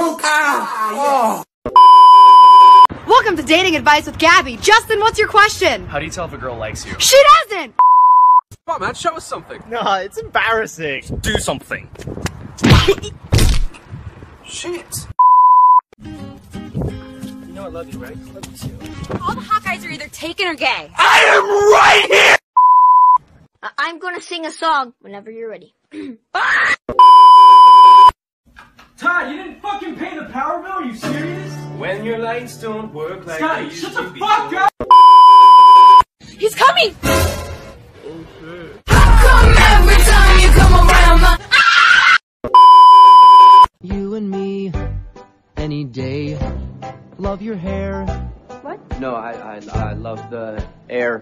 joke! Welcome to Dating Advice with Gabby. Justin, what's your question? How do you tell if a girl likes you? She doesn't! Come on, man, show us something. Nah, it's embarrassing. Do something. Shit. You know I love you, right? I love you too. All the hot guys are either taken or gay. I am right here! I'm gonna sing a song whenever you're ready. Todd, you didn't fucking pay the power bill? Are you serious? When your lights don't work like Scotty, shut the fuck up! He's coming! How come every time you come around my... You and me, any day. Love your hair. What? No, I love the air.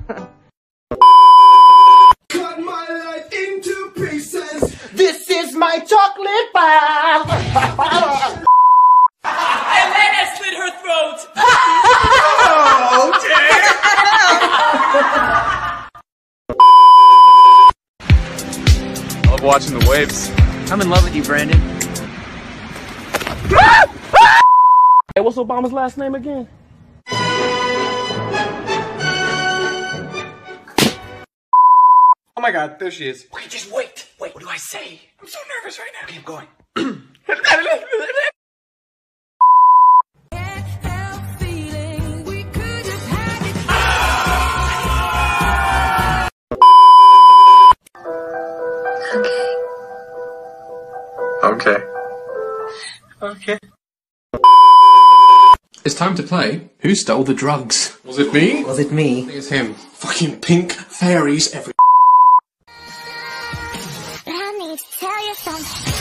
Cut my life into pieces. This is my chocolate bar. And then I slit her throat! I love watching the waves. I'm in love with you, Brandon. Hey, what's Obama's last name again? Oh my god, there she is. Wait, just wait. Wait, what do I say? I'm so nervous right now. Okay, I'm going. Okay. Okay. It's time to play Who Stole the Drugs? Was it me? Was it me? I think it's him. Fucking pink fairies every... I need to tell you something.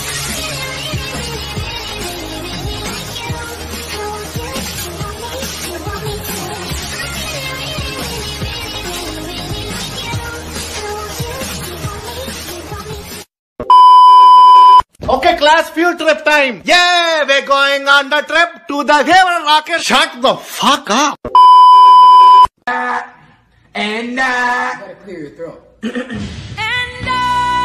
Okay, class, field trip time. Yeah, we're going on the trip to the Gamer Rocket. Shut the fuck up. And Gotta clear your throat. And